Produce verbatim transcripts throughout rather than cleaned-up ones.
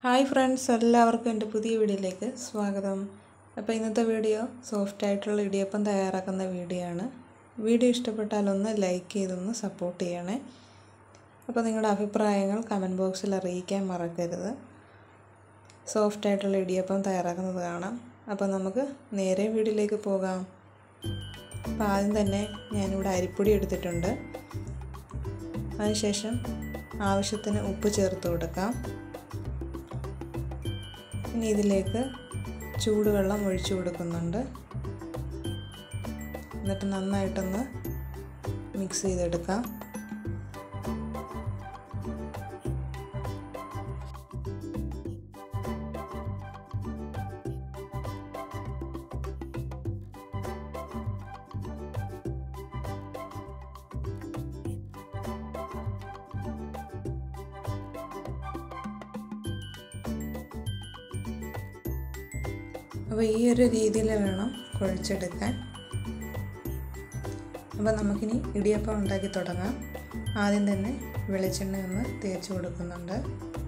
Hi friends, എല്ലാവർക്കും എൻ്റെ പുതിയ വീഡിയോയിലേക്ക് സ്വാഗതം. അപ്പോൾ ഇന്നത്തെ വീഡിയോ സോഫ്റ്റ് ആയിട്ടുള്ള ഇടിയപ്പം തയ്യാറാക്കുന്ന വീഡിയോ ആണ്. വീഡിയോ ഇഷ്ടപ്പെട്ടാലൊന്ന് ലൈക്ക് ചെയ്തൊന്ന് സപ്പോർട്ട് ചെയ്യണേ. അപ്പോൾ നിങ്ങളുടെ അഭിപ്രായങ്ങൾ കമൻറ്റ് ബോക്സിൽ അറിയിക്കാൻ മറക്കരുത്. സോഫ്റ്റ് ആയിട്ടുള്ള ഇടിയപ്പം തയ്യാറാക്കുന്നത് കാണാം. അപ്പോൾ നമുക്ക് നേരെ വീഡിയോയിലേക്ക് പോകാം. അപ്പോൾ ആദ്യം തന്നെ ഞാനിവിടെ അരിപ്പൊടി എടുത്തിട്ടുണ്ട്. അതിനുശേഷം ആവശ്യത്തിന് ഉപ്പ് ചേർത്ത് കൊടുക്കാം. ഇനി ഇതിലേക്ക് ചൂടുവെള്ളം ഒഴിച്ചു കൊടുക്കുന്നുണ്ട്. എന്നിട്ട് നന്നായിട്ടൊന്ന് മിക്സ് ചെയ്തെടുക്കാം. അപ്പോൾ ഈ ഒരു രീതിയിൽ വേണം കുഴച്ചെടുക്കാൻ. അപ്പോൾ നമുക്കിനി ഇടിയപ്പം ഉണ്ടാക്കി തുടങ്ങാം. ആദ്യം തന്നെ വെളിച്ചെണ്ണ ഒന്ന് തേച്ച് കൊടുക്കുന്നുണ്ട്.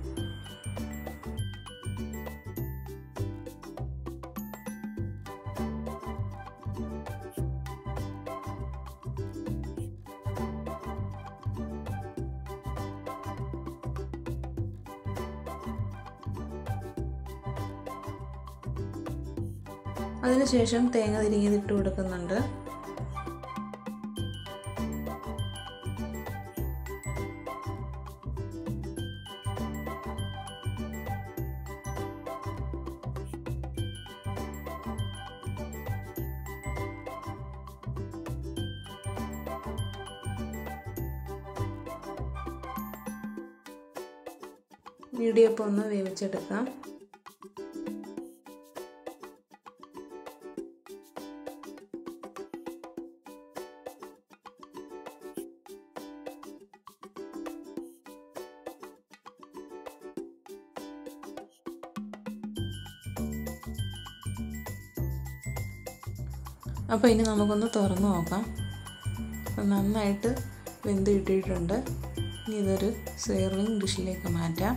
അതിനുശേഷം തേങ്ങ തിരിങ്ങിയിട്ട് കൊടുക്കുന്നുണ്ട്. ഇടിയപ്പം ഒന്ന് വേവിച്ചെടുക്കാം. അപ്പോൾ ഇനി നമുക്കൊന്ന് തുറന്ന് നോക്കാം. നന്നായിട്ട് വെന്ത് കിട്ടിയിട്ടുണ്ട്. ഇനി ഇതൊരു സെർവിങ് ഡിഷിലേക്ക് മാറ്റാം.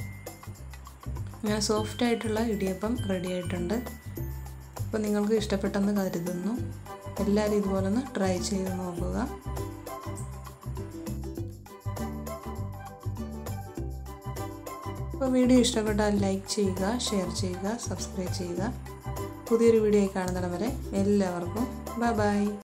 ഞാൻ സോഫ്റ്റ് ആയിട്ടുള്ള ഇടിയപ്പം റെഡി ആയിട്ടുണ്ട്. അപ്പോൾ നിങ്ങൾക്ക് ഇഷ്ടപ്പെട്ടെന്ന് കരുതുന്നു. എല്ലാവരും ഇതുപോലെ ഒന്ന് ട്രൈ ചെയ്ത് നോക്കുക. അപ്പോൾ വീഡിയോ ഇഷ്ടപ്പെട്ടാൽ ലൈക്ക് ചെയ്യുക, ഷെയർ ചെയ്യുക, സബ്സ്ക്രൈബ് ചെയ്യുക. പുതിയൊരു വീഡിയോ കാണുന്നിടം വരെ എല്ലാവർക്കും ബൈ ബൈ.